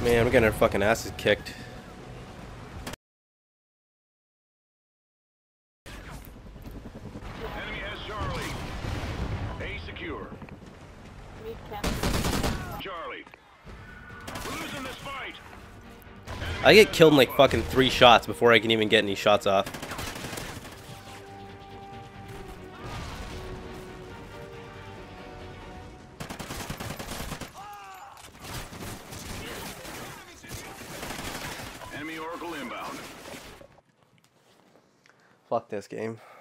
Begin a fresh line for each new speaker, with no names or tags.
Man, we're getting our fucking asses kicked.
Enemy has Charlie. A secure. Charlie. We're losing this fight.
I get killed in like fucking 3 shots before I can even get any shots off.
Enemy Oracle inbound.
Fuck this game.